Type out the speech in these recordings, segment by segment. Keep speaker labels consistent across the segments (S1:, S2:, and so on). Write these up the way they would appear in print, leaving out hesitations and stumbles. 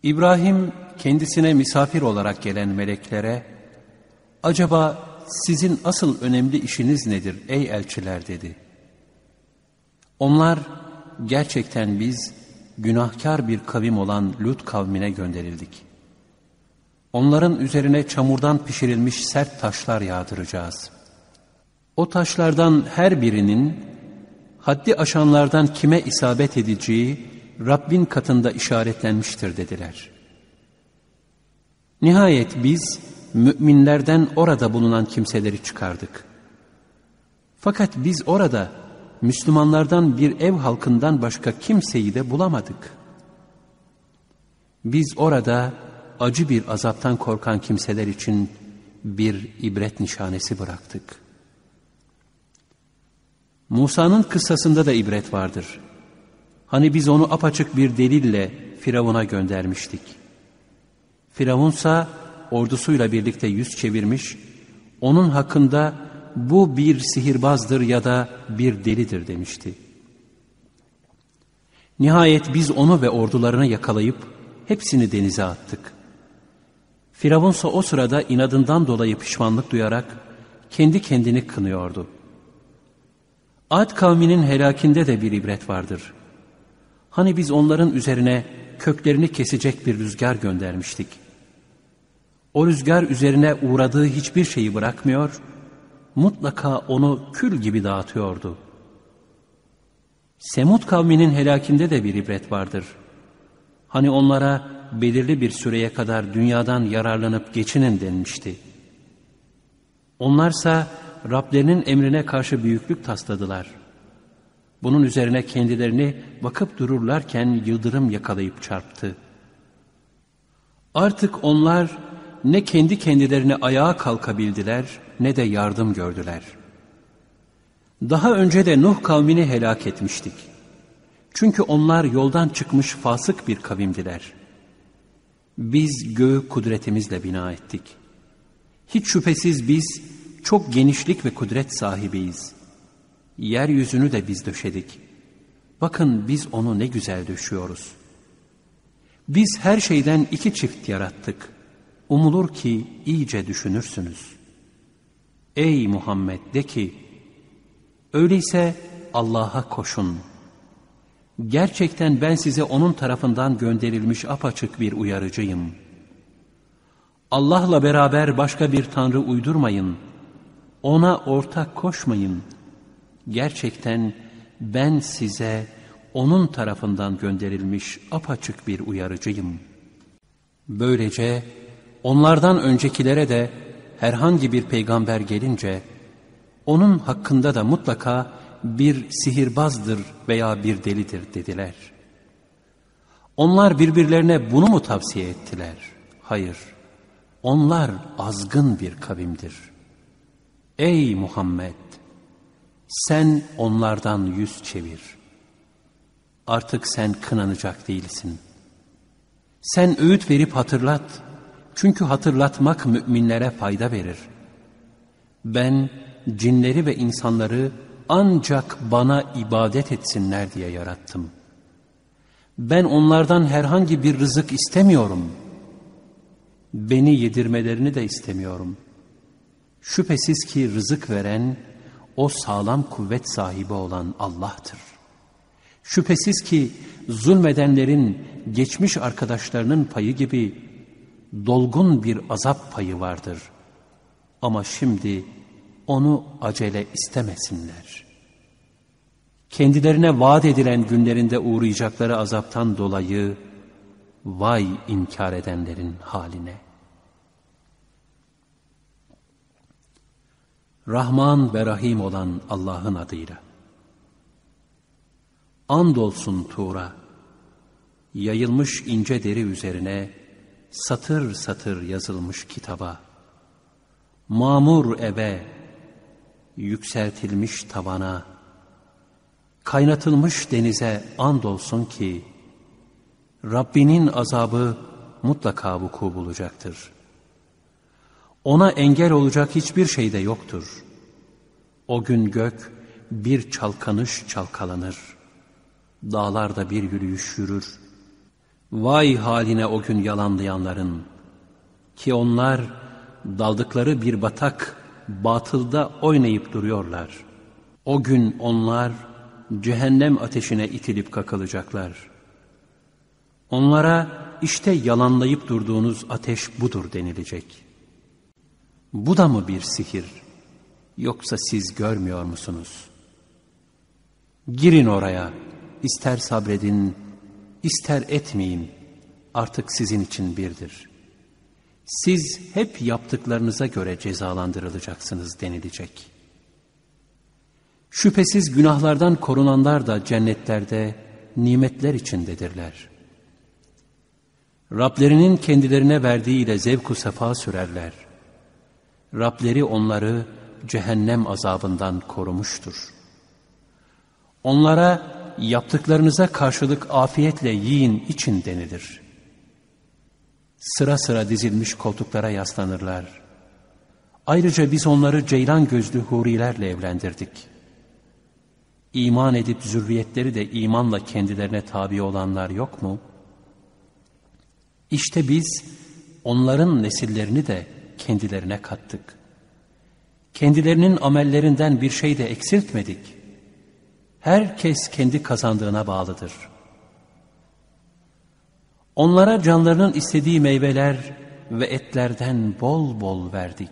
S1: İbrahim kendisine misafir olarak gelen meleklere, "Acaba sizin asıl önemli işiniz nedir ey elçiler?" dedi. Onlar, "Gerçekten biz günahkar bir kavim olan Lut kavmine gönderildik. Onların üzerine çamurdan pişirilmiş sert taşlar yağdıracağız. O taşlardan her birinin haddi aşanlardan kime isabet edeceği Rabbin katında işaretlenmiştir" dediler. Nihayet biz müminlerden orada bulunan kimseleri çıkardık. Fakat biz orada Müslümanlardan bir ev halkından başka kimseyi de bulamadık. Biz orada acı bir azaptan korkan kimseler için bir ibret nişanesi bıraktık. Musa'nın kıssasında da ibret vardır. Hani biz onu apaçık bir delille Firavun'a göndermiştik. Firavunsa ordusuyla birlikte yüz çevirmiş, onun hakkında "Bu bir sihirbazdır ya da bir delidir" demişti. Nihayet biz onu ve ordularını yakalayıp hepsini denize attık. Firavunsa o sırada inadından dolayı pişmanlık duyarak kendi kendini kınıyordu. Ad kavminin helakinde de bir ibret vardır. Hani biz onların üzerine köklerini kesecek bir rüzgar göndermiştik. O rüzgar üzerine uğradığı hiçbir şeyi bırakmıyor, mutlaka onu kül gibi dağıtıyordu. Semud kavminin helakinde de bir ibret vardır. Hani onlara belirli bir süreye kadar dünyadan yararlanıp geçinin denmişti. Onlarsa Rablerinin emrine karşı büyüklük tasladılar. Bunun üzerine kendilerini bakıp dururlarken yıldırım yakalayıp çarptı. Artık onlar ne kendi kendilerine ayağa kalkabildiler ne de yardım gördüler. Daha önce de Nuh kavmini helak etmiştik. Çünkü onlar yoldan çıkmış fasık bir kavimdiler. Biz göğü kudretimizle bina ettik. Hiç şüphesiz biz çok genişlik ve kudret sahibiyiz. Yeryüzünü de biz döşedik. Bakın biz onu ne güzel döşüyoruz. Biz her şeyden iki çift yarattık. Umulur ki iyice düşünürsünüz. Ey Muhammed, de ki, öyleyse Allah'a koşun. Gerçekten ben size onun tarafından gönderilmiş apaçık bir uyarıcıyım. Allah'la beraber başka bir tanrı uydurmayın. Ona ortak koşmayın. Gerçekten ben size onun tarafından gönderilmiş apaçık bir uyarıcıyım. Böylece onlardan öncekilere de herhangi bir peygamber gelince, onun hakkında da mutlaka bir sihirbazdır veya bir delidir dediler. Onlar birbirlerine bunu mu tavsiye ettiler? Hayır, onlar azgın bir kavimdir. Ey Muhammed! Sen onlardan yüz çevir. Artık sen kınanacak değilsin. Sen öğüt verip hatırlat. Çünkü hatırlatmak müminlere fayda verir. Ben cinleri ve insanları ancak bana ibadet etsinler diye yarattım. Ben onlardan herhangi bir rızık istemiyorum. Beni yedirmelerini de istemiyorum. Şüphesiz ki rızık veren, o sağlam kuvvet sahibi olan Allah'tır. Şüphesiz ki zulmedenlerin geçmiş arkadaşlarının payı gibi dolgun bir azap payı vardır. Ama şimdi onu acele istemesinler. Kendilerine vaat edilen günlerinde uğrayacakları azaptan dolayı vay inkar edenlerin haline. Rahman ve Rahim olan Allah'ın adıyla. Andolsun Tur'a, yayılmış ince deri üzerine satır satır yazılmış kitaba, mamur ebe, yükseltilmiş tavana, kaynatılmış denize andolsun ki, Rabbinin azabı mutlaka vuku bulacaktır. Ona engel olacak hiçbir şey de yoktur. O gün gök bir çalkanış çalkalanır. Dağlarda bir yürüyüş yürür. Vay haline o gün yalanlayanların, ki onlar daldıkları bir batak batılda oynayıp duruyorlar. O gün onlar cehennem ateşine itilip kakılacaklar. Onlara işte yalanlayıp durduğunuz ateş budur denilecek. Bu da mı bir sihir? Yoksa siz görmüyor musunuz? Girin oraya, ister sabredin, ister etmeyin, artık sizin için birdir. Siz hep yaptıklarınıza göre cezalandırılacaksınız denilecek. Şüphesiz günahlardan korunanlar da cennetlerde nimetler içindedirler. Rablerinin kendilerine verdiğiyle zevk-u sefa sürerler. Rableri onları cehennem azabından korumuştur. Onlara yaptıklarınıza karşılık afiyetle yiyin için denilir. Sıra sıra dizilmiş koltuklara yaslanırlar. Ayrıca biz onları ceylan gözlü hurilerle evlendirdik. İman edip zürriyetleri de imanla kendilerine tabi olanlar yok mu? İşte biz onların nesillerini de kendilerine kattık. Kendilerinin amellerinden bir şey de eksiltmedik. Herkes kendi kazandığına bağlıdır. Onlara canlarının istediği meyveler ve etlerden bol bol verdik.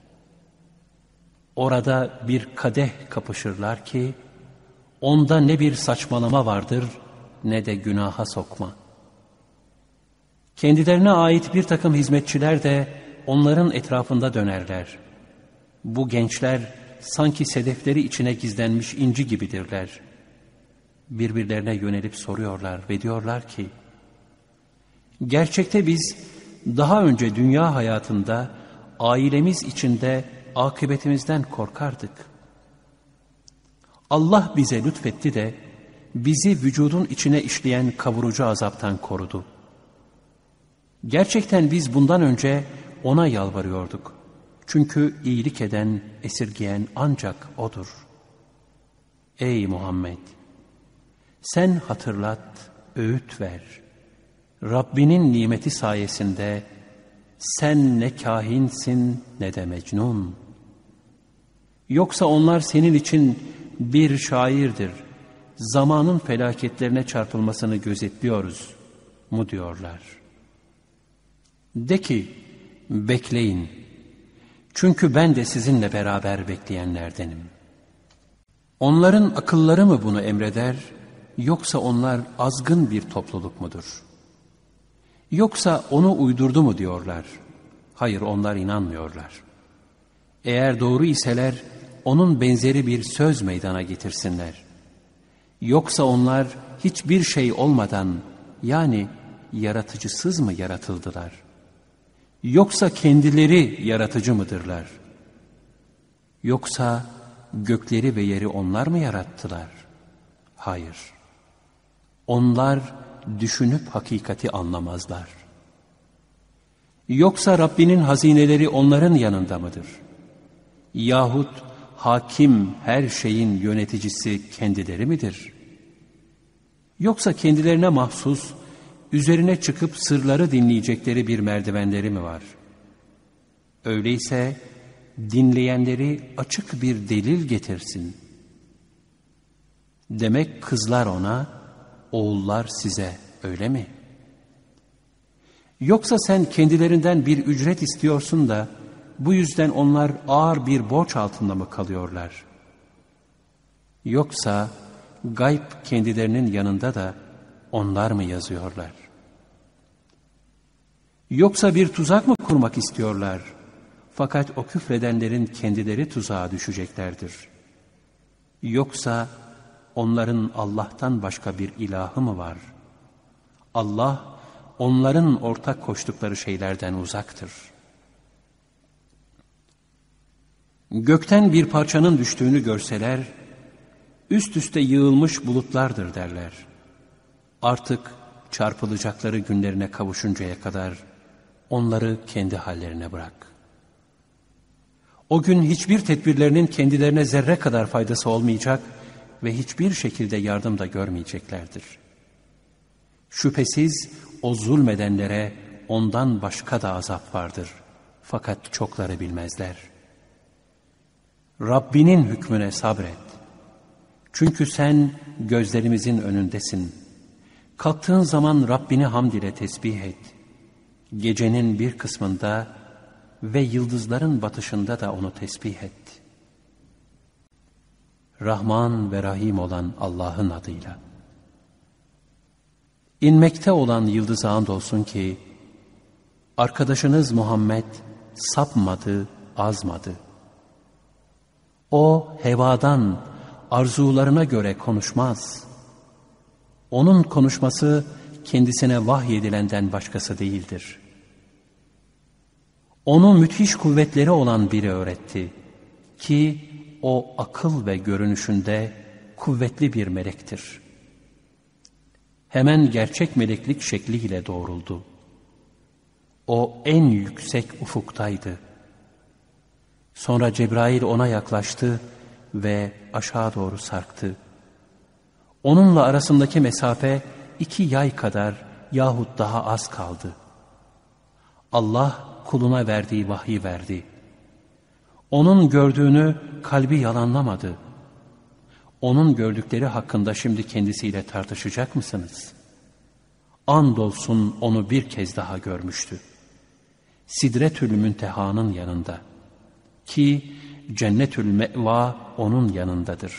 S1: Orada bir kadeh kapışırlar ki, onda ne bir saçmalama vardır ne de günaha sokma. Kendilerine ait bir takım hizmetçiler de onların etrafında dönerler. Bu gençler sanki sedefleri içine gizlenmiş inci gibidirler. Birbirlerine yönelip soruyorlar ve diyorlar ki, gerçekte biz daha önce dünya hayatında ailemiz içinde akıbetimizden korkardık. Allah bize lütfetti de bizi vücudun içine işleyen kavurucu azaptan korudu. Gerçekten biz bundan önce ona yalvarıyorduk. Çünkü iyilik eden, esirgeyen ancak O'dur. Ey Muhammed! Sen hatırlat, öğüt ver. Rabbinin nimeti sayesinde sen ne kahinsin ne de mecnun. Yoksa onlar senin için bir şairdir, zamanın felaketlerine çarpılmasını gözetliyoruz mu diyorlar. De ki, bekleyin. Çünkü ben de sizinle beraber bekleyenlerdenim. Onların akılları mı bunu emreder, yoksa onlar azgın bir topluluk mudur? Yoksa onu uydurdu mu diyorlar? Hayır, onlar inanmıyorlar. Eğer doğru iseler, onun benzeri bir söz meydana getirsinler. Yoksa onlar hiçbir şey olmadan, yani yaratıcısız mı yaratıldılar? Yoksa kendileri yaratıcı mıdırlar? Yoksa gökleri ve yeri onlar mı yarattılar? Hayır. Onlar düşünüp hakikati anlamazlar. Yoksa Rabbinin hazineleri onların yanında mıdır? Yahut hakim her şeyin yöneticisi kendileri midir? Yoksa kendilerine mahsus, üzerine çıkıp sırları dinleyecekleri bir merdivenleri mi var? Öyleyse dinleyenleri açık bir delil getirsin. Demek kızlar ona, oğullar size, öyle mi? Yoksa sen kendilerinden bir ücret istiyorsun da bu yüzden onlar ağır bir borç altında mı kalıyorlar? Yoksa gayb kendilerinin yanında da onlar mı yazıyorlar? Yoksa bir tuzak mı kurmak istiyorlar? Fakat o küfredenlerin kendileri tuzağa düşeceklerdir. Yoksa onların Allah'tan başka bir ilahı mı var? Allah onların ortak koştukları şeylerden uzaktır. Gökten bir parçanın düştüğünü görseler, üst üste yığılmış bulutlardır derler. Artık çarpılacakları günlerine kavuşuncaya kadar onları kendi hallerine bırak. O gün hiçbir tedbirlerinin kendilerine zerre kadar faydası olmayacak ve hiçbir şekilde yardım da görmeyeceklerdir. Şüphesiz o zulmedenlere ondan başka da azap vardır. Fakat çokları bilmezler. Rabbinin hükmüne sabret. Çünkü sen gözlerimizin önündesin. Kalktığın zaman Rabbini hamd ile tesbih et. Gecenin bir kısmında ve yıldızların batışında da onu tesbih et. Rahman ve Rahim olan Allah'ın adıyla. İnmekte olan yıldıza andolsun ki, arkadaşınız Muhammed sapmadı, azmadı. O hevadan, arzularına göre konuşmaz. Onun konuşması kendisine vahyedilenden başkası değildir. Onu müthiş kuvvetleri olan biri öğretti ki o akıl ve görünüşünde kuvvetli bir melektir. Hemen gerçek meleklik şekliyle doğruldu. O en yüksek ufuktaydı. Sonra Cebrail ona yaklaştı ve aşağı doğru sarktı. Onunla arasındaki mesafe 2 yay kadar yahut daha az kaldı. Allah kuluna verdiği vahyi verdi. Onun gördüğünü kalbi yalanlamadı. Onun gördükleri hakkında şimdi kendisiyle tartışacak mısınız? Andolsun onu bir kez daha görmüştü. Sidretül Münteha'nın yanında ki Cennetül Me'va onun yanındadır.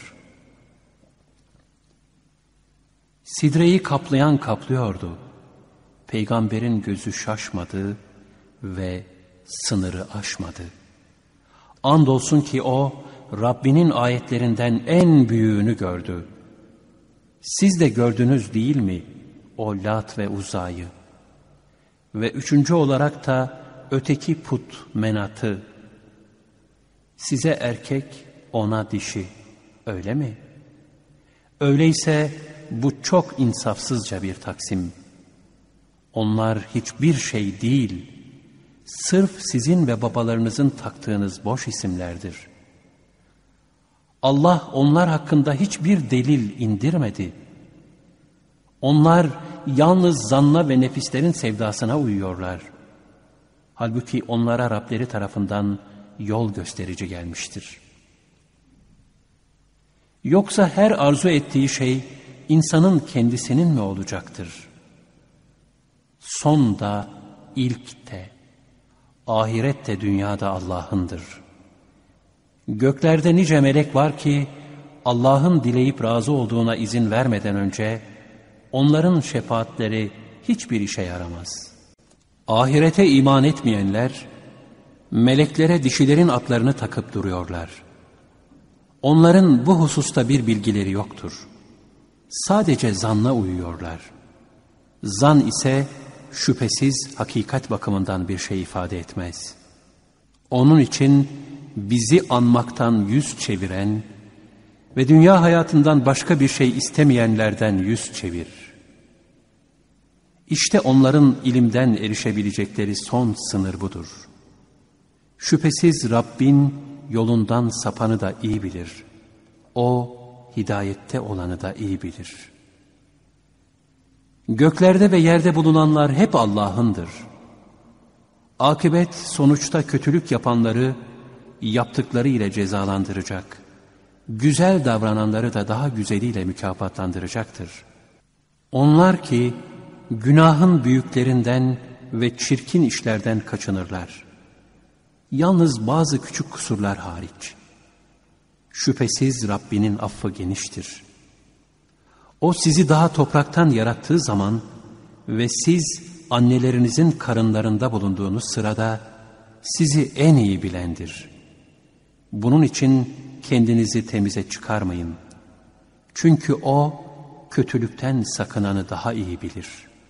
S1: Sidreyi kaplayan kaplıyordu. Peygamberin gözü şaşmadı ve sınırı aşmadı. Andolsun ki o Rabbinin ayetlerinden en büyüğünü gördü. Siz de gördünüz değil mi o Lat ve Uzza'yı? Ve 3. olarak da öteki put Menat'ı. Size erkek, ona dişi, öyle mi? Öyleyse bu çok insafsızca bir taksim. Onlar hiçbir şey değil, sırf sizin ve babalarınızın taktığınız boş isimlerdir. Allah onlar hakkında hiçbir delil indirmedi. Onlar yalnız zanna ve nefislerin sevdasına uyuyorlar. Halbuki onlara Rableri tarafından yol gösterici gelmiştir. Yoksa her arzu ettiği şey insanın kendisinin mi olacaktır? Son da, ilk de, ahiret de dünyada Allah'ındır. Göklerde nice melek var ki Allah'ın dileyip razı olduğuna izin vermeden önce onların şefaatleri hiçbir işe yaramaz. Ahirete iman etmeyenler meleklere dişilerin atlarını takıp duruyorlar. Onların bu hususta bir bilgileri yoktur. Sadece zanna uyuyorlar. Zan ise şüphesiz hakikat bakımından bir şey ifade etmez. Onun için bizi anmaktan yüz çeviren ve dünya hayatından başka bir şey istemeyenlerden yüz çevir. İşte onların ilimden erişebilecekleri son sınır budur. Şüphesiz Rabbin yolundan sapanı da iyi bilir. O hidayette olanı da iyi bilir. Göklerde ve yerde bulunanlar hep Allah'ındır. Akıbet sonuçta kötülük yapanları yaptıkları ile cezalandıracak. Güzel davrananları da daha güzeliyle mükafatlandıracaktır. Onlar ki günahın büyüklerinden ve çirkin işlerden kaçınırlar. Yalnız bazı küçük kusurlar hariç. Şüphesiz Rabbinin affı geniştir. O sizi daha topraktan yarattığı zaman ve siz annelerinizin karınlarında bulunduğunuz sırada sizi en iyi bilendir. Bunun için kendinizi temize çıkarmayın. Çünkü O kötülükten sakınanı daha iyi bilir.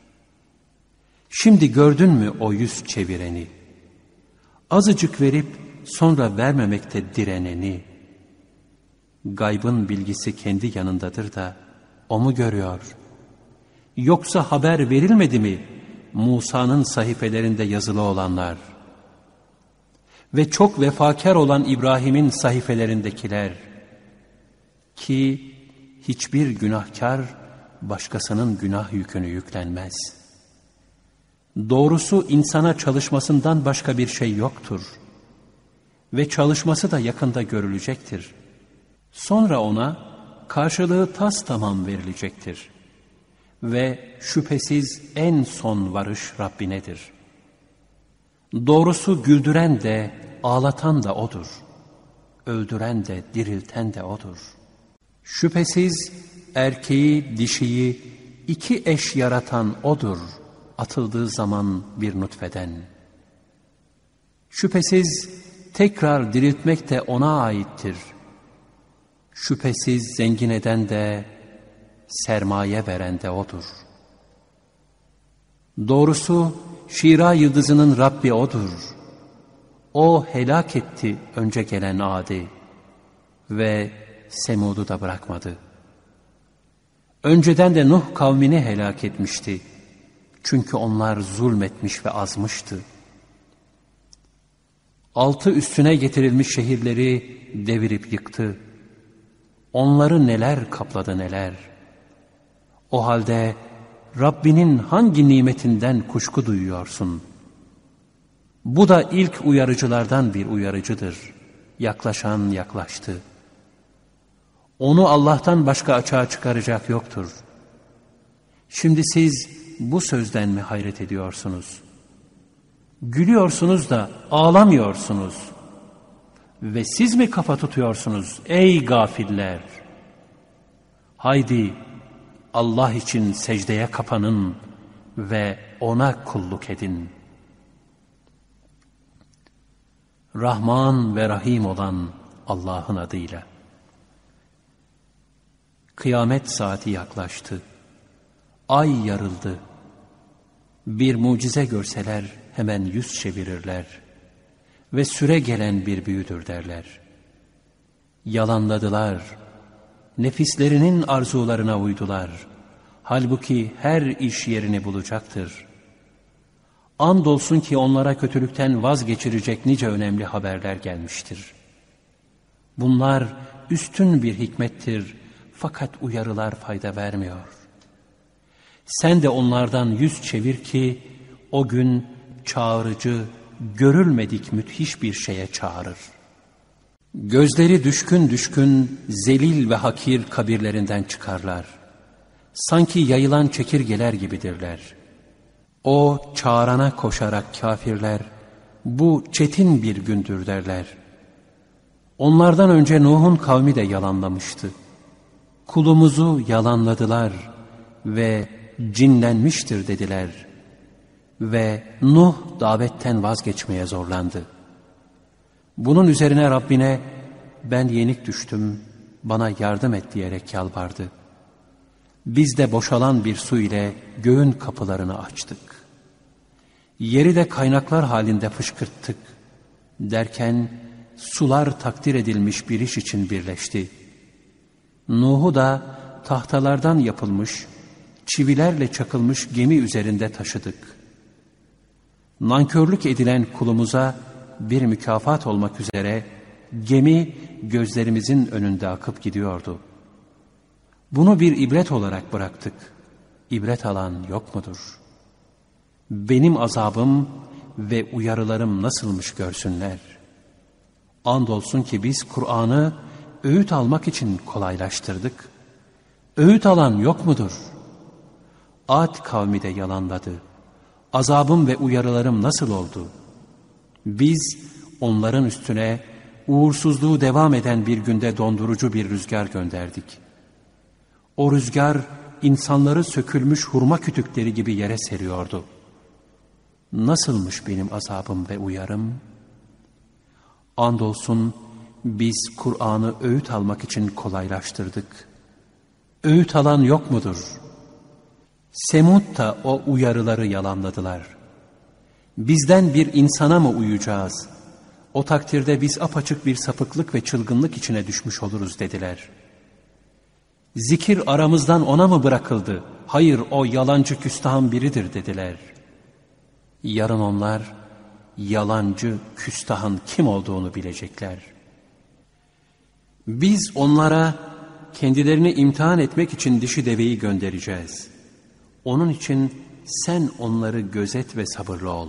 S1: Şimdi gördün mü o yüz çevireni? Azıcık verip sonra vermemekte direneni? Gaybın bilgisi kendi yanındadır da o mu görüyor? Yoksa haber verilmedi mi Musa'nın sahifelerinde yazılı olanlar? Ve çok vefakar olan İbrahim'in sahifelerindekiler ki hiçbir günahkar başkasının günah yükünü yüklenmez. Doğrusu insana çalışmasından başka bir şey yoktur. Ve çalışması da yakında görülecektir. Sonra ona karşılığı tastamam verilecektir. Ve şüphesiz en son varış Rabbinedir. Doğrusu güldüren de ağlatan da O'dur. Öldüren de dirilten de O'dur. Şüphesiz erkeği dişiyi iki eş yaratan O'dur. Atıldığı zaman bir nutfeden. Şüphesiz tekrar diriltmek de O'na aittir. Şüphesiz zengin eden de, sermaye veren de O'dur. Doğrusu Şira yıldızının Rabbi O'dur. O helak etti önce gelen Ad'i ve Semud'u da bırakmadı. Önceden de Nuh kavmini helak etmişti. Çünkü onlar zulmetmiş ve azmıştı. Altı üstüne getirilmiş şehirleri devirip yıktı. Onları neler kapladı neler. O halde Rabbinin hangi nimetinden kuşku duyuyorsun? Bu da ilk uyarıcılardan bir uyarıcıdır. Yaklaşan yaklaştı. Onu Allah'tan başka açığa çıkaracak yoktur. Şimdi siz bu sözden mi hayret ediyorsunuz? Gülüyorsunuz da ağlamıyorsunuz. Ve siz mi kafa tutuyorsunuz ey gafiller? Haydi Allah için secdeye kapanın ve O'na kulluk edin. Rahman ve Rahim olan Allah'ın adıyla. Kıyamet saati yaklaştı. Ay yarıldı. Bir mucize görseler hemen yüz çevirirler. Ve süre gelen bir büyüdür derler. Yalanladılar. Nefislerinin arzularına uydular. Halbuki her iş yerini bulacaktır. Andolsun ki onlara kötülükten vazgeçirecek nice önemli haberler gelmiştir. Bunlar üstün bir hikmettir fakat uyarılar fayda vermiyor. Sen de onlardan yüz çevir ki o gün çağırıcı, görülmedik müthiş bir şeye çağırır. Gözleri düşkün düşkün, zelil ve hakir kabirlerinden çıkarlar. Sanki yayılan çekirgeler gibidirler. O çağırana koşarak kafirler, bu çetin bir gündür derler. Onlardan önce Nuh'un kavmi de yalanlamıştı. Kulumuzu yalanladılar ve cinlenmiştir dediler. Ve Nuh davetten vazgeçmeye zorlandı. Bunun üzerine Rabbine ben yenik düştüm, bana yardım et diyerek yalvardı. Biz de boşalan bir su ile göğün kapılarını açtık. Yeri de kaynaklar halinde fışkırttık. Derken sular takdir edilmiş bir iş için birleşti. Nuh'u da tahtalardan yapılmış, çivilerle çakılmış gemi üzerinde taşıdık. Nankörlük edilen kulumuza bir mükafat olmak üzere gemi gözlerimizin önünde akıp gidiyordu. Bunu bir ibret olarak bıraktık. İbret alan yok mudur? Benim azabım ve uyarılarım nasılmış görsünler. Andolsun ki biz Kur'an'ı öğüt almak için kolaylaştırdık. Öğüt alan yok mudur? Ad kavmi de yalanladı. Azabım ve uyarılarım nasıl oldu? Biz onların üstüne uğursuzluğu devam eden bir günde dondurucu bir rüzgar gönderdik. O rüzgar insanları sökülmüş hurma kütükleri gibi yere seriyordu. Nasılmış benim azabım ve uyarım? Andolsun biz Kur'an'ı öğüt almak için kolaylaştırdık. Öğüt alan yok mudur? Semud da o uyarıları yalanladılar. Bizden bir insana mı uyacağız? O takdirde biz apaçık bir sapıklık ve çılgınlık içine düşmüş oluruz dediler. Zikir aramızdan ona mı bırakıldı? Hayır, o yalancı küstahın biridir dediler. Yarın onlar yalancı küstahın kim olduğunu bilecekler. Biz onlara kendilerini imtihan etmek için dişi deveyi göndereceğiz. Onun için sen onları gözet ve sabırlı ol.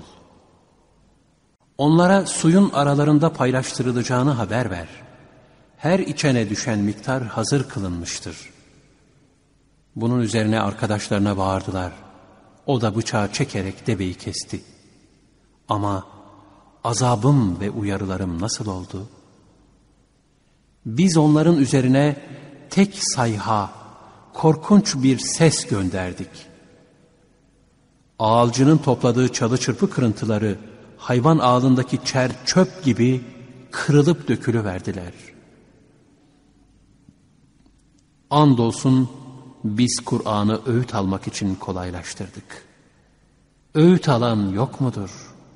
S1: Onlara suyun aralarında paylaştırılacağını haber ver. Her içene düşen miktar hazır kılınmıştır. Bunun üzerine arkadaşlarına bağırdılar. O da bıçağı çekerek deveyi kesti. Ama azabım ve uyarılarım nasıl oldu? Biz onların üzerine tek sayha, korkunç bir ses gönderdik. Ağalcının topladığı çalı çırpı kırıntıları, hayvan ağlındaki çer çöp gibi kırılıp dökülüverdiler. Andolsun biz Kur'an'ı öğüt almak için kolaylaştırdık. Öğüt alan yok mudur?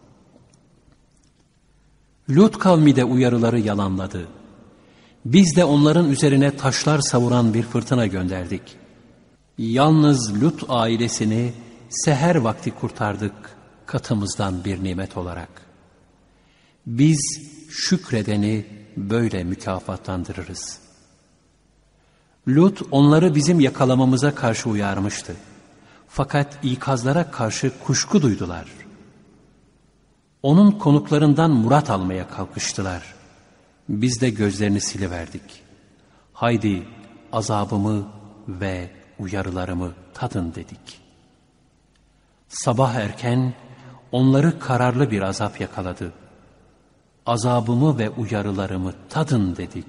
S1: Lut kavmi de uyarıları yalanladı. Biz de onların üzerine taşlar savuran bir fırtına gönderdik. Yalnız Lut ailesini seher vakti kurtardık katımızdan bir nimet olarak. Biz şükredeni böyle mükafatlandırırız. Lut onları bizim yakalamamıza karşı uyarmıştı. Fakat ikazlara karşı kuşku duydular. Onun konuklarından murat almaya kalkıştılar. Biz de gözlerini siliverdik. Haydi azabımı ve uyarılarımı tadın dedik. Sabah erken onları kararlı bir azap yakaladı. Azabımı ve uyarılarımı tadın dedik.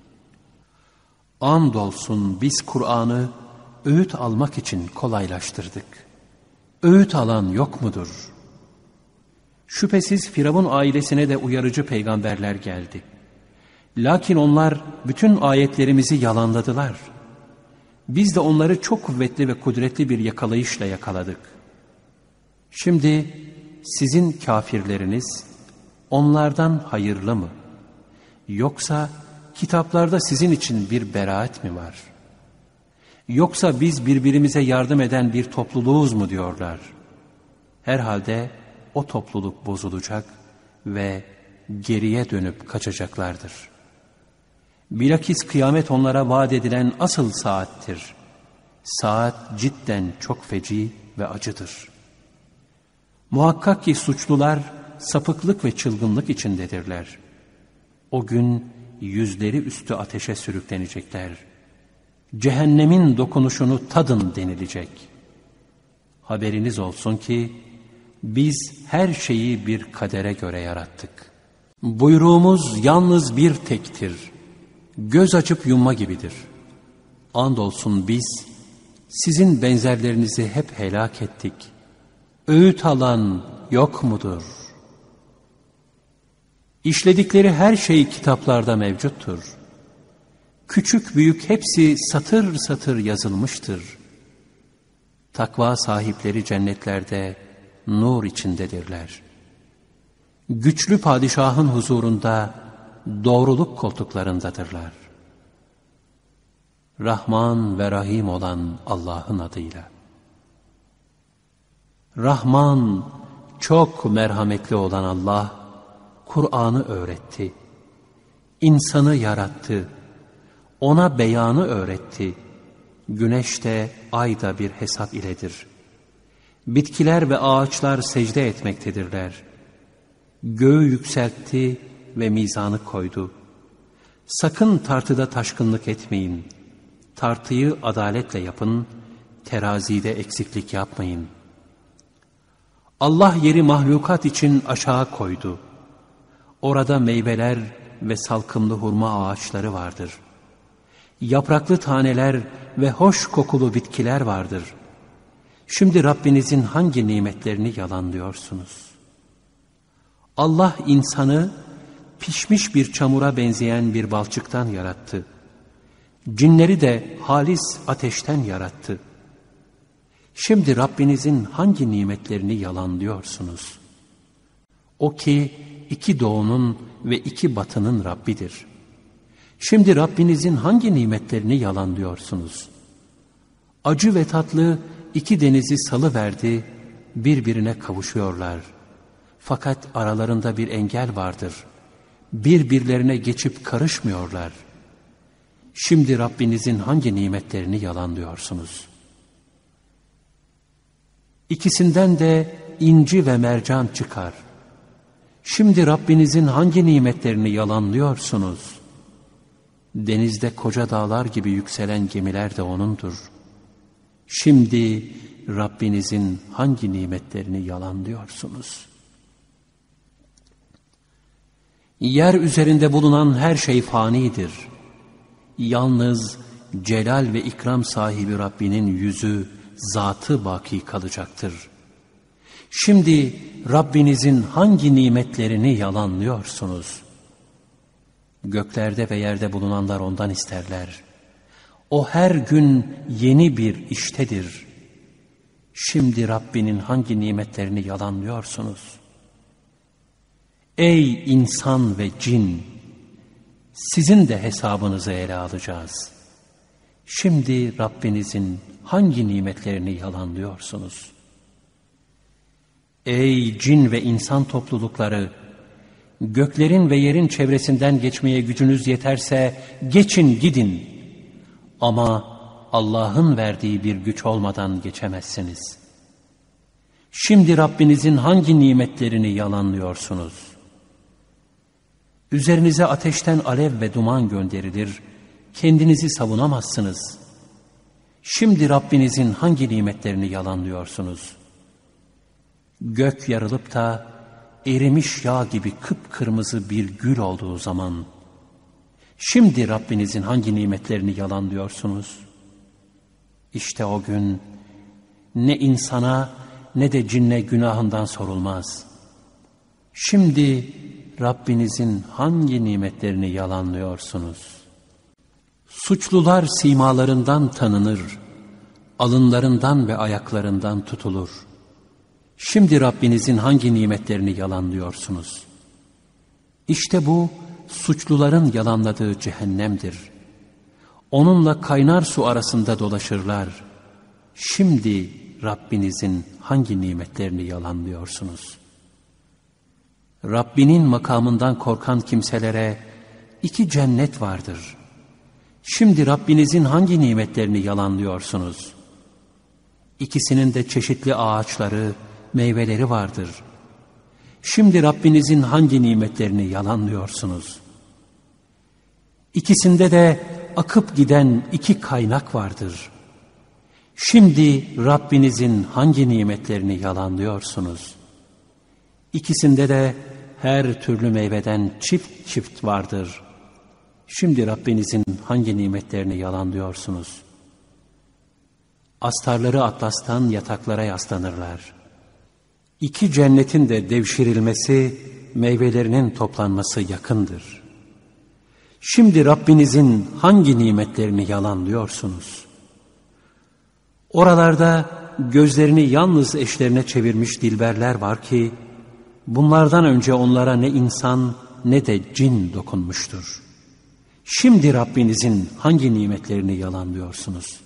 S1: Andolsun biz Kur'an'ı öğüt almak için kolaylaştırdık. Öğüt alan yok mudur? Şüphesiz Firavun ailesine de uyarıcı peygamberler geldi. Lakin onlar bütün ayetlerimizi yalanladılar. Biz de onları çok kuvvetli ve kudretli bir yakalayışla yakaladık. Şimdi sizin kafirleriniz onlardan hayırlı mı? Yoksa kitaplarda sizin için bir beraat mi var? Yoksa biz birbirimize yardım eden bir topluluğuz mu diyorlar? Herhalde o topluluk bozulacak ve geriye dönüp kaçacaklardır. Bilakis kıyamet onlara vaat edilen asıl saattir. Saat cidden çok feci ve acıdır. Muhakkak ki suçlular sapıklık ve çılgınlık içindedirler. O gün yüzleri üstü ateşe sürüklenecekler. Cehennemin dokunuşunu tadın denilecek. Haberiniz olsun ki biz her şeyi bir kadere göre yarattık. Buyruğumuz yalnız bir tektir. Göz açıp yumma gibidir. Andolsun biz sizin benzerlerinizi hep helak ettik. Öğüt alan yok mudur? İşledikleri her şey kitaplarda mevcuttur. Küçük büyük hepsi satır satır yazılmıştır. Takva sahipleri cennetlerde nur içindedirler. Güçlü padişahın huzurunda doğruluk koltuklarındadırlar. Rahman ve Rahim olan Allah'ın adıyla. Rahman, çok merhametli olan Allah, Kur'an'ı öğretti. İnsanı yarattı. Ona beyanı öğretti. Güneş de, ay da bir hesap iledir. Bitkiler ve ağaçlar secde etmektedirler. Göğü yükseltti ve mizanı koydu. Sakın tartıda taşkınlık etmeyin. Tartıyı adaletle yapın, terazide eksiklik yapmayın. Allah yeri mahlukat için aşağı koydu. Orada meyveler ve salkımlı hurma ağaçları vardır. Yapraklı taneler ve hoş kokulu bitkiler vardır. Şimdi Rabbinizin hangi nimetlerini yalanlıyorsunuz? Allah insanı pişmiş bir çamura benzeyen bir balçıktan yarattı. Cinleri de halis ateşten yarattı. Şimdi Rabbinizin hangi nimetlerini yalanlıyorsunuz? O ki iki doğunun ve iki batının Rabbidir. Şimdi Rabbinizin hangi nimetlerini yalanlıyorsunuz? Acı ve tatlı iki denizi salıverdi, birbirine kavuşuyorlar. Fakat aralarında bir engel vardır. Birbirlerine geçip karışmıyorlar. Şimdi Rabbinizin hangi nimetlerini yalanlıyorsunuz? İkisinden de inci ve mercan çıkar. Şimdi Rabbinizin hangi nimetlerini yalanlıyorsunuz? Denizde koca dağlar gibi yükselen gemiler de O'nundur. Şimdi Rabbinizin hangi nimetlerini yalanlıyorsunuz? Yer üzerinde bulunan her şey fanidir. Yalnız celal ve ikram sahibi Rabbinin yüzü, zatı baki kalacaktır. Şimdi Rabbinizin hangi nimetlerini yalanlıyorsunuz? Göklerde ve yerde bulunanlar ondan isterler. O her gün yeni bir iştedir. Şimdi Rabbinin hangi nimetlerini yalanlıyorsunuz? Ey insan ve cin! Sizin de hesabınızı ele alacağız. Şimdi Rabbinizin hangi nimetlerini yalanlıyorsunuz? Ey cin ve insan toplulukları! Göklerin ve yerin çevresinden geçmeye gücünüz yeterse geçin gidin. Ama Allah'ın verdiği bir güç olmadan geçemezsiniz. Şimdi Rabbinizin hangi nimetlerini yalanlıyorsunuz? Üzerinize ateşten alev ve duman gönderilir, kendinizi savunamazsınız. Şimdi Rabbinizin hangi nimetlerini yalanlıyorsunuz? Gök yarılıp da erimiş yağ gibi kıpkırmızı bir gül olduğu zaman, şimdi Rabbinizin hangi nimetlerini yalanlıyorsunuz? İşte o gün ne insana ne de cinne günahından sorulmaz. Şimdi Rabbinizin hangi nimetlerini yalanlıyorsunuz? Suçlular simalarından tanınır, alınlarından ve ayaklarından tutulur. Şimdi Rabbinizin hangi nimetlerini yalanlıyorsunuz? İşte bu suçluların yalanladığı cehennemdir. Onunla kaynar su arasında dolaşırlar. Şimdi Rabbinizin hangi nimetlerini yalanlıyorsunuz? Rabbinin makamından korkan kimselere 2 cennet vardır. Şimdi Rabbinizin hangi nimetlerini yalanlıyorsunuz? İkisinin de çeşitli ağaçları, meyveleri vardır. Şimdi Rabbinizin hangi nimetlerini yalanlıyorsunuz? İkisinde de akıp giden 2 kaynak vardır. Şimdi Rabbinizin hangi nimetlerini yalanlıyorsunuz? İkisinde de her türlü meyveden çift çift vardır. Şimdi Rabbinizin hangi nimetlerini yalanlıyorsunuz? Astarları atlastan yataklara yaslanırlar. 2 cennetin de devşirilmesi, meyvelerinin toplanması yakındır. Şimdi Rabbinizin hangi nimetlerini yalanlıyorsunuz? Oralarda gözlerini yalnız eşlerine çevirmiş dilberler var ki, bunlardan önce onlara ne insan ne de cin dokunmuştur. Şimdi Rabbinizin hangi nimetlerini yalanlıyorsunuz?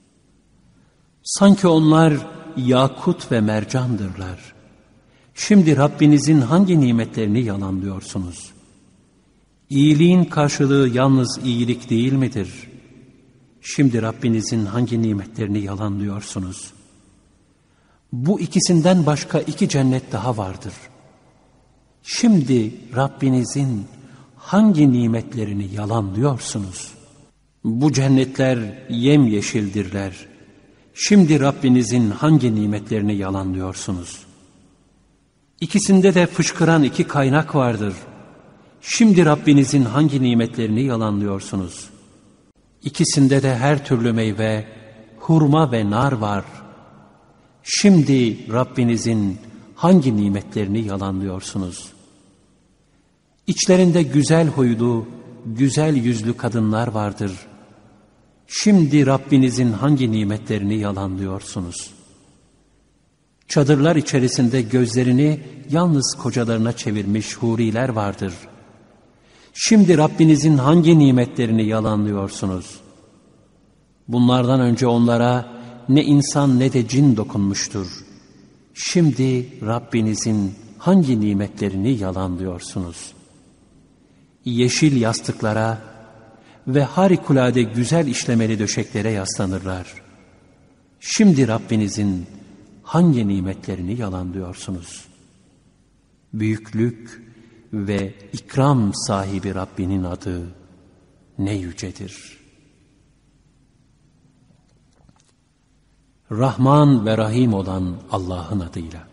S1: Sanki onlar yakut ve mercandırlar. Şimdi Rabbinizin hangi nimetlerini yalanlıyorsunuz? İyiliğin karşılığı yalnız iyilik değil midir? Şimdi Rabbinizin hangi nimetlerini yalanlıyorsunuz? Bu ikisinden başka 2 cennet daha vardır. Şimdi Rabbinizin hangi nimetlerini yalanlıyorsunuz? Bu cennetler yemyeşildirler. Şimdi Rabbinizin hangi nimetlerini yalanlıyorsunuz? İkisinde de fışkıran 2 kaynak vardır. Şimdi Rabbinizin hangi nimetlerini yalanlıyorsunuz? İkisinde de her türlü meyve, hurma ve nar var. Şimdi Rabbinizin hangi nimetlerini yalanlıyorsunuz? İçlerinde güzel huylu, güzel yüzlü kadınlar vardır. Şimdi Rabbinizin hangi nimetlerini yalanlıyorsunuz? Çadırlar içerisinde gözlerini yalnız kocalarına çevirmiş huriler vardır. Şimdi Rabbinizin hangi nimetlerini yalanlıyorsunuz? Bunlardan önce onlara ne insan ne de cin dokunmuştur. Şimdi Rabbinizin hangi nimetlerini yalanlıyorsunuz? Yeşil yastıklara ve harikulade güzel işlemeli döşeklere yaslanırlar. Şimdi Rabbinizin hangi nimetlerini yalanlıyorsunuz? Büyüklük ve ikram sahibi Rabbinin adı ne yücedir. Rahman ve Rahim olan Allah'ın adıyla.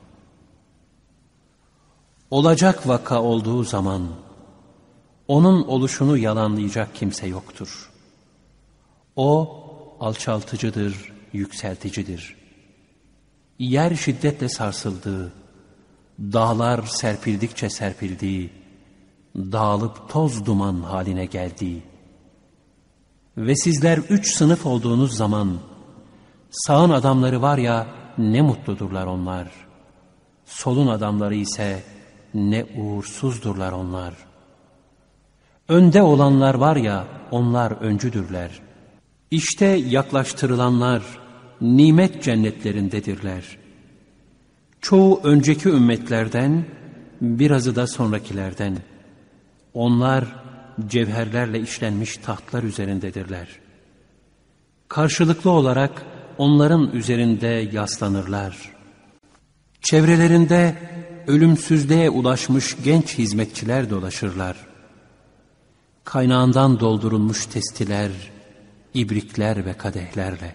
S1: Olacak vaka olduğu zaman onun oluşunu yalanlayacak kimse yoktur. O alçaltıcıdır, yükselticidir. Yer şiddetle sarsıldığı, dağlar serpildikçe serpildiği, dağılıp toz duman haline geldiği ve sizler 3 sınıf olduğunuz zaman sağın adamları var ya ne mutludurlar onlar, solun adamları ise ne uğursuzdurlar onlar. Önde olanlar var ya onlar öncüdürler. İşte yaklaştırılanlar nimet cennetlerindedirler. Çoğu önceki ümmetlerden, birazı da sonrakilerden. Onlar cevherlerle işlenmiş tahtlar üzerindedirler. Karşılıklı olarak onların üzerinde yaslanırlar. Çevrelerinde ölümsüzlüğe ulaşmış genç hizmetçiler dolaşırlar. Kaynağından doldurulmuş testiler, ibrikler ve kadehlerle.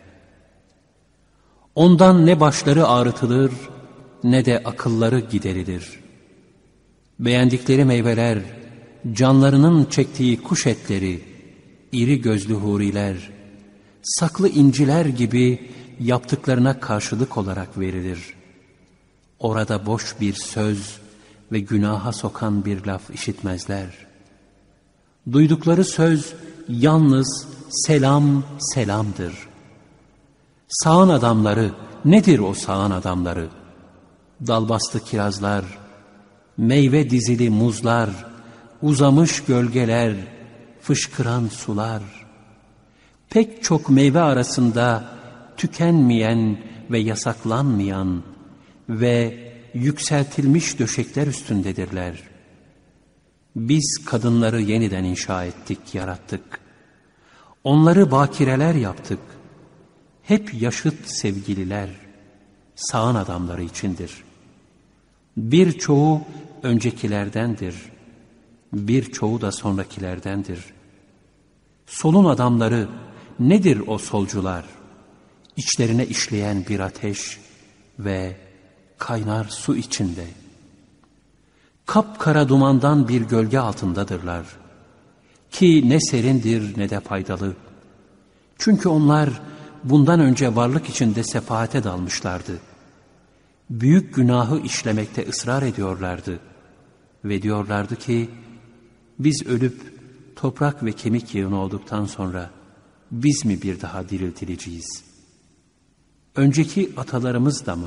S1: Ondan ne başları ağrıtılır, ne de akılları giderilir. Beğendikleri meyveler, canlarının çektiği kuş etleri, iri gözlü huriler, saklı inciler gibi yaptıklarına karşılık olarak verilir. Orada boş bir söz ve günaha sokan bir laf işitmezler. Duydukları söz yalnız selam selamdır. Sağan adamları, nedir o sağan adamları? Dalbastı kirazlar, meyve dizili muzlar, uzamış gölgeler, fışkıran sular. Pek çok meyve arasında tükenmeyen ve yasaklanmayan ve yükseltilmiş döşekler üstündedirler. Biz kadınları yeniden inşa ettik, yarattık. Onları bakireler yaptık. Hep yaşıt sevgililer, sağan adamları içindir. Birçoğu öncekilerdendir. Birçoğu da sonrakilerdendir. Solun adamları, nedir o solcular? İçlerine işleyen bir ateş ve kaynar su içinde. Kapkara dumandan bir gölge altındadırlar. Ki ne serindir ne de faydalı. Çünkü onlar bundan önce varlık içinde sefahate dalmışlardı. Büyük günahı işlemekte ısrar ediyorlardı. Ve diyorlardı ki, biz ölüp toprak ve kemik yığını olduktan sonra biz mi bir daha diriltileceğiz? Önceki atalarımız da mı?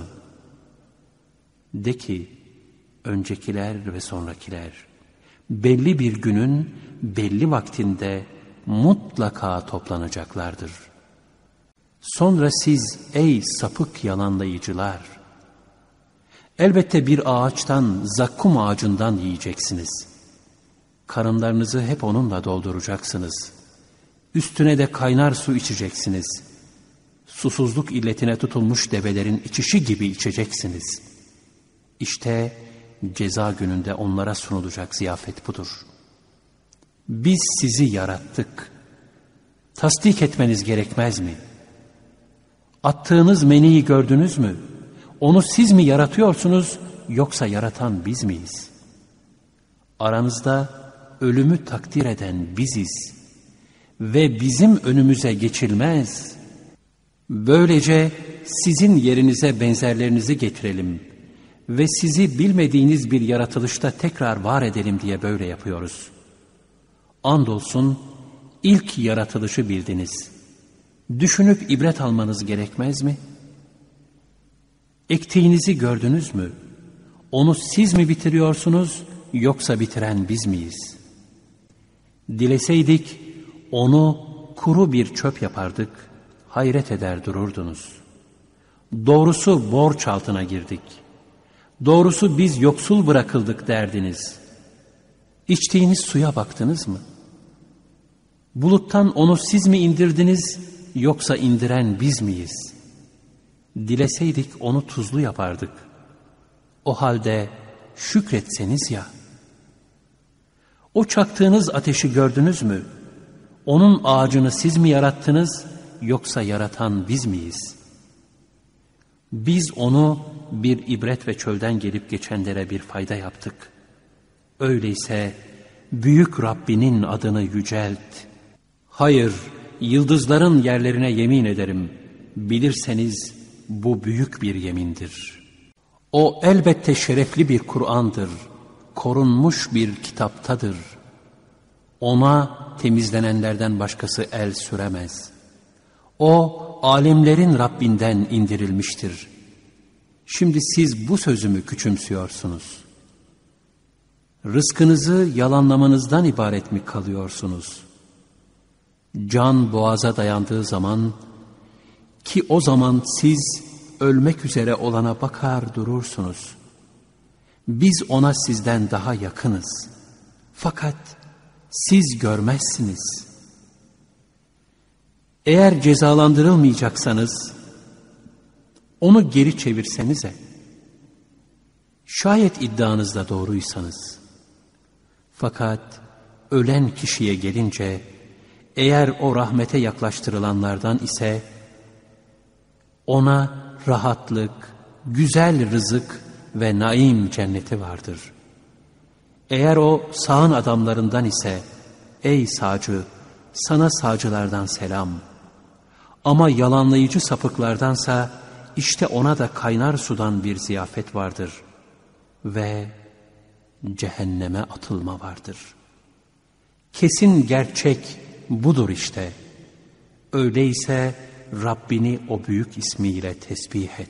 S1: De ki, öncekiler ve sonrakiler belli bir günün belli vaktinde mutlaka toplanacaklardır. Sonra siz ey sapık yalanlayıcılar, elbette bir ağaçtan, zakkum ağacından yiyeceksiniz. Karınlarınızı hep onunla dolduracaksınız. Üstüne de kaynar su içeceksiniz. Susuzluk illetine tutulmuş develerin içişi gibi içeceksiniz. İşte ceza gününde onlara sunulacak ziyafet budur. Biz sizi yarattık. Tasdik etmeniz gerekmez mi? Attığınız meniyi gördünüz mü? Onu siz mi yaratıyorsunuz yoksa yaratan biz miyiz? Aranızda ölümü takdir eden biziz ve bizim önümüze geçilmez. Böylece sizin yerinize benzerlerinizi getirelim ve sizi bilmediğiniz bir yaratılışta tekrar var edelim diye böyle yapıyoruz. Andolsun ilk yaratılışı bildiniz. Düşünüp ibret almanız gerekmez mi? Ektiğinizi gördünüz mü? Onu siz mi bitiriyorsunuz yoksa bitiren biz miyiz? Dileseydik onu kuru bir çöp yapardık, hayret eder dururdunuz. Doğrusu borç altına girdik. Doğrusu biz yoksul bırakıldık derdiniz. İçtiğiniz suya baktınız mı? Buluttan onu siz mi indirdiniz yoksa indiren biz miyiz? Dileseydik onu tuzlu yapardık. O halde şükretseniz ya. O çaktığınız ateşi gördünüz mü? Onun ağacını siz mi yarattınız, yoksa yaratan biz miyiz? Biz onu bir ibret ve çölden gelip geçenlere bir fayda yaptık. Öyleyse büyük Rabbinin adını yücelt. Hayır, yıldızların yerlerine yemin ederim. Bilirseniz bu büyük bir yemindir. O elbette şerefli bir Kur'an'dır. Korunmuş bir kitaptadır. Ona temizlenenlerden başkası el süremez. O alemlerin Rabbinden indirilmiştir. Şimdi siz bu sözümü küçümsüyorsunuz. Rızkınızı yalanlamanızdan ibaret mi kalıyorsunuz? Can boğaza dayandığı zaman, ki o zaman siz ölmek üzere olana bakar durursunuz. Biz ona sizden daha yakınız. Fakat siz görmezsiniz. Eğer cezalandırılmayacaksanız, onu geri çevirsenize. Şayet iddianızda doğruysanız. Fakat ölen kişiye gelince, eğer o rahmete yaklaştırılanlardan ise, ona rahatlık, güzel rızık ve naim cenneti vardır. Eğer o sağın adamlarından ise, ey sağcı, sana sağcılardan selam. Ama yalanlayıcı sapıklardansa, işte ona da kaynar sudan bir ziyafet vardır. Ve cehenneme atılma vardır. Kesin gerçek budur işte. Öyleyse Rabbini o büyük ismiyle tesbih et.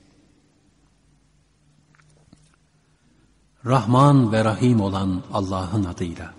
S1: Rahman ve Rahim olan Allah'ın adıyla.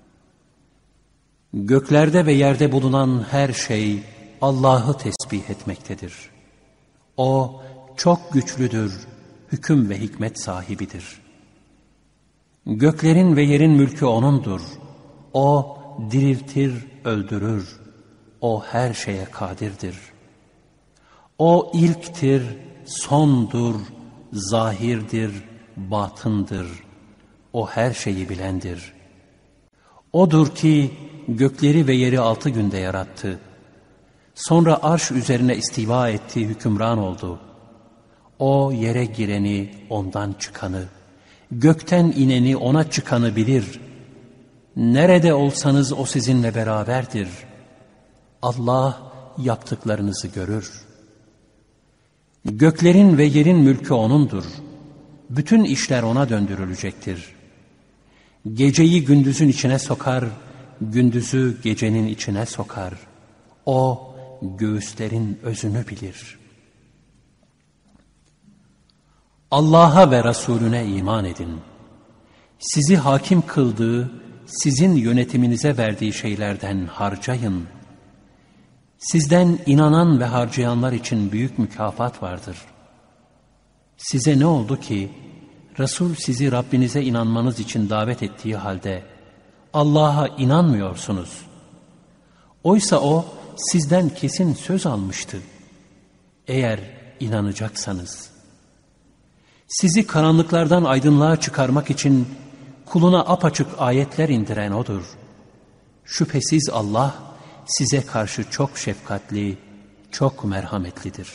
S1: Göklerde ve yerde bulunan her şey Allah'ı tesbih etmektedir. O çok güçlüdür, hüküm ve hikmet sahibidir. Göklerin ve yerin mülkü O'nundur. O diriltir, öldürür. O her şeye kadirdir. O ilktir, sondur, zahirdir, batındır. O her şeyi bilendir. O'dur ki gökleri ve yeri 6 günde yarattı. Sonra arş üzerine istiva etti, hükümran oldu. O yere gireni, ondan çıkanı, gökten ineni, ona çıkanı bilir. Nerede olsanız o sizinle beraberdir. Allah yaptıklarınızı görür. Göklerin ve yerin mülkü O'nundur. Bütün işler O'na döndürülecektir. Geceyi gündüzün içine sokar, gündüzü gecenin içine sokar. O göğüslerin özünü bilir. Allah'a ve Resulüne iman edin. Sizi hakim kıldığı, sizin yönetiminize verdiği şeylerden harcayın. Sizden inanan ve harcayanlar için büyük mükafat vardır. Size ne oldu ki, Resul sizi Rabbinize inanmanız için davet ettiği halde, Allah'a inanmıyorsunuz. Oysa O, sizden kesin söz almıştı. Eğer inanacaksanız. Sizi karanlıklardan aydınlığa çıkarmak için kuluna apaçık ayetler indiren O'dur. Şüphesiz Allah size karşı çok şefkatli, çok merhametlidir.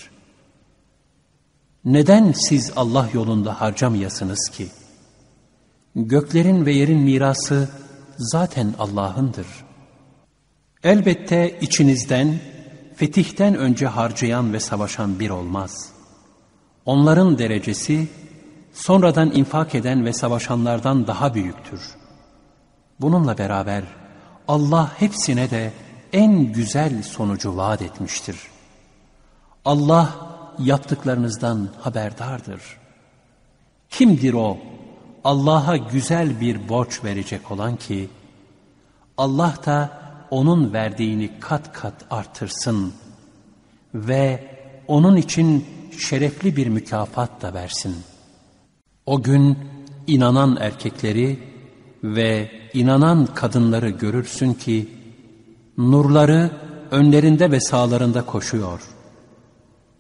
S1: Neden siz Allah yolunda harcamayasınız ki? Göklerin ve yerin mirası zaten Allah'ındır. Elbette içinizden fetihten önce harcayan ve savaşan bir olmaz. Onların derecesi sonradan infak eden ve savaşanlardan daha büyüktür. Bununla beraber Allah hepsine de en güzel sonucu vaat etmiştir. Allah yaptıklarınızdan haberdardır. Kimdir o Allah'a güzel bir borç verecek olan ki Allah da onun verdiğini kat kat artırsın ve onun için şerefli bir mükafat da versin. O gün inanan erkekleri ve inanan kadınları görürsün ki nurları önlerinde ve sağlarında koşuyor.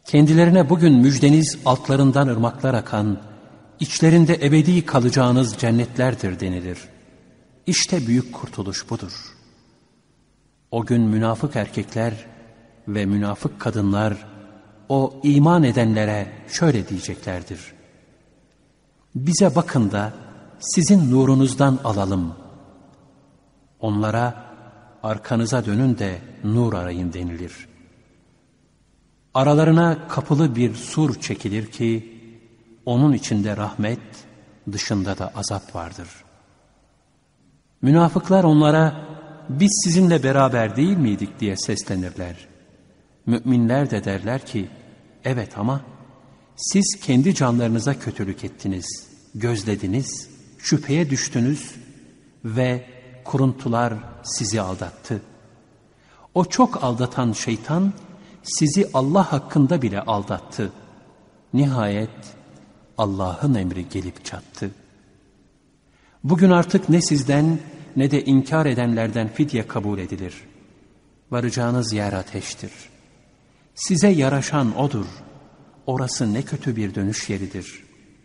S1: Kendilerine bugün müjdeniz altlarından ırmaklar akan, içlerinde ebedi kalacağınız cennetlerdir denilir. İşte büyük kurtuluş budur. O gün münafık erkekler ve münafık kadınlar o iman edenlere şöyle diyeceklerdir: bize bakın da sizin nurunuzdan alalım. Onlara arkanıza dönün de nur arayın denilir. Aralarına kapılı bir sur çekilir ki onun içinde rahmet, dışında da azap vardır. Münafıklar onlara biz sizinle beraber değil miydik diye seslenirler. Müminler de derler ki evet ama siz kendi canlarınıza kötülük ettiniz, gözlediniz, şüpheye düştünüz ve kuruntular sizi aldattı. O çok aldatan şeytan sizi Allah hakkında bile aldattı. Nihayet Allah'ın emri gelip çattı. Bugün artık ne sizden ne de inkar edenlerden fidye kabul edilir. Varacağınız yer ateştir. Size yaraşan odur. Orası ne kötü bir dönüş yeridir.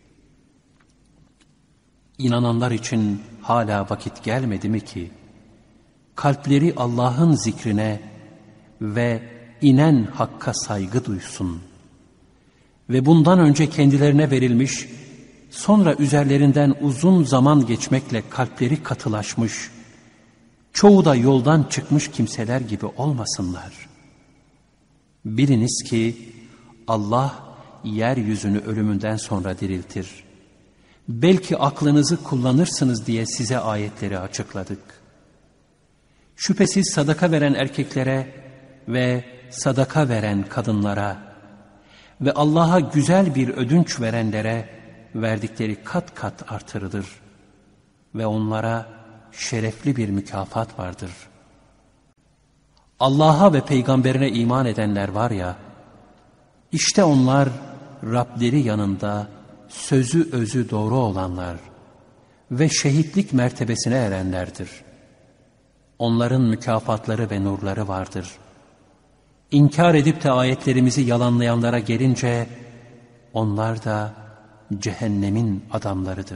S1: İnananlar için hala vakit gelmedi mi ki, kalpleri Allah'ın zikrine ve inen hakka saygı duysun ve bundan önce kendilerine verilmiş, sonra üzerlerinden uzun zaman geçmekle kalpleri katılaşmış, çoğu da yoldan çıkmış kimseler gibi olmasınlar. Biliniz ki Allah yeryüzünü ölümünden sonra diriltir. Belki aklınızı kullanırsınız diye size ayetleri açıkladık. Şüphesiz sadaka veren erkeklere ve sadaka veren kadınlara ve Allah'a güzel bir ödünç verenlere verdikleri kat kat artırılır ve onlara şerefli bir mükafat vardır. Allah'a ve peygamberine iman edenler var ya, işte onlar Rableri yanında sözü özü doğru olanlar ve şehitlik mertebesine erenlerdir. Onların mükafatları ve nurları vardır. İnkar edip de ayetlerimizi yalanlayanlara gelince onlar da cehennemin adamlarıdır.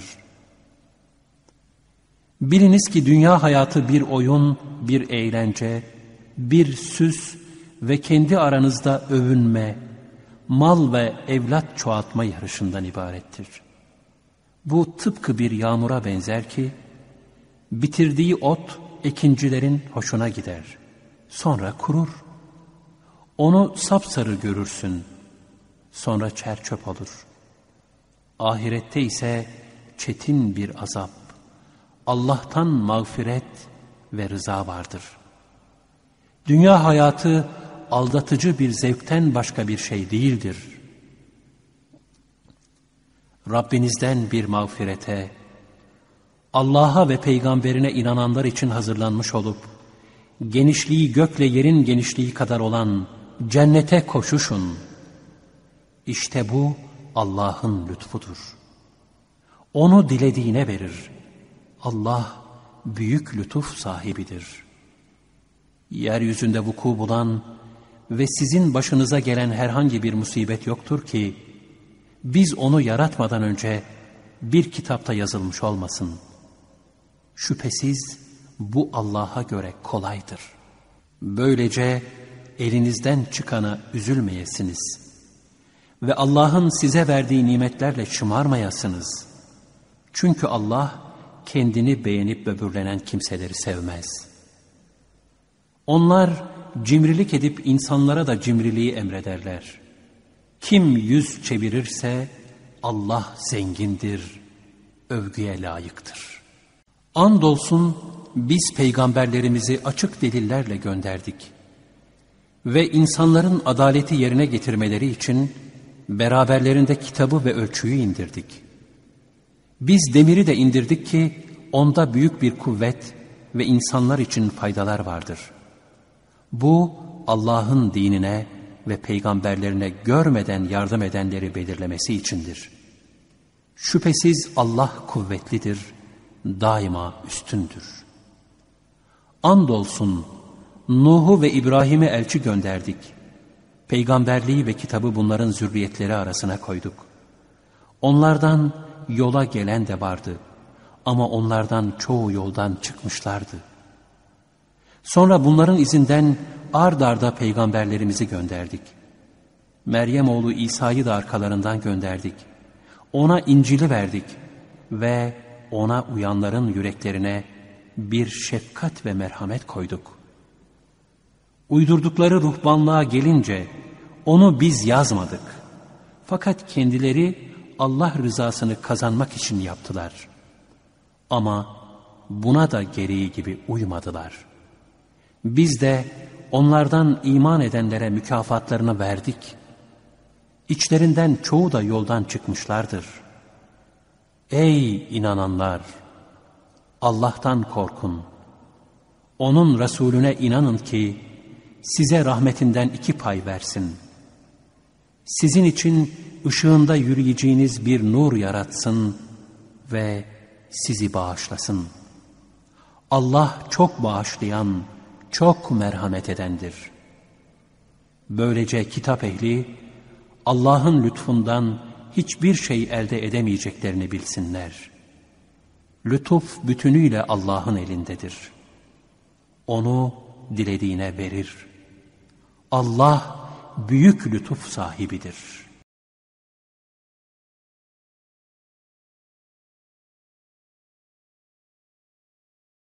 S1: Biliniz ki dünya hayatı bir oyun, bir eğlence, bir süs ve kendi aranızda övünme, mal ve evlat çoğaltma yarışından ibarettir. Bu tıpkı bir yağmura benzer ki, bitirdiği ot ekincilerin hoşuna gider. Sonra kurur. Onu sapsarı görürsün. Sonra çer-çöp olur. Ahirette ise çetin bir azap, Allah'tan mağfiret ve rıza vardır. Dünya hayatı aldatıcı bir zevkten başka bir şey değildir. Rabbinizden bir mağfirete, Allah'a ve peygamberine inananlar için hazırlanmış olup, genişliği gökle yerin genişliği kadar olan cennete koşuşun. İşte bu Allah'ın lütfudur. Onu dilediğine verir. Allah büyük lütuf sahibidir. Yeryüzünde vuku bulan ve sizin başınıza gelen herhangi bir musibet yoktur ki, biz onu yaratmadan önce bir kitapta yazılmış olmasın. Şüphesiz bu Allah'a göre kolaydır. Böylece elinizden çıkana üzülmeyesiniz ve Allah'ın size verdiği nimetlerle şımarmayasınız. Çünkü Allah kendini beğenip böbürlenen kimseleri sevmez. Onlar cimrilik edip insanlara da cimriliği emrederler. Kim yüz çevirirse Allah zengindir, övgüye layıktır. Andolsun biz peygamberlerimizi açık delillerle gönderdik ve insanların adaleti yerine getirmeleri için beraberlerinde kitabı ve ölçüyü indirdik. Biz demiri de indirdik ki onda büyük bir kuvvet ve insanlar için faydalar vardır. Bu Allah'ın dinine ve peygamberlerine görmeden yardım edenleri belirlemesi içindir. Şüphesiz Allah kuvvetlidir, daima üstündür. Andolsun Nuh'u ve İbrahim'e elçi gönderdik. Peygamberliği ve kitabı bunların zürriyetleri arasına koyduk. Onlardan yola gelen de vardı ama onlardan çoğu yoldan çıkmışlardı. Sonra bunların izinden ard arda peygamberlerimizi gönderdik. Meryem oğlu İsa'yı da arkalarından gönderdik. Ona İncil'i verdik ve ona uyanların yüreklerine bir şefkat ve merhamet koyduk. Uydurdukları ruhbanlığa gelince onu biz yazmadık. Fakat kendileri Allah rızasını kazanmak için yaptılar. Ama buna da gereği gibi uymadılar. Biz de onlardan iman edenlere mükafatlarını verdik. İçlerinden çoğu da yoldan çıkmışlardır. Ey inananlar! Allah'tan korkun. Onun Resulüne inanın ki size rahmetinden 2 pay versin. Sizin için ışığında yürüyeceğiniz bir nur yaratsın ve sizi bağışlasın. Allah çok bağışlayan, çok merhamet edendir. Böylece kitap ehli Allah'ın lütfundan hiçbir şey elde edemeyeceklerini bilsinler. Lütuf bütünüyle Allah'ın elindedir. Onu dilediğine verir. Allah büyük lütuf sahibidir.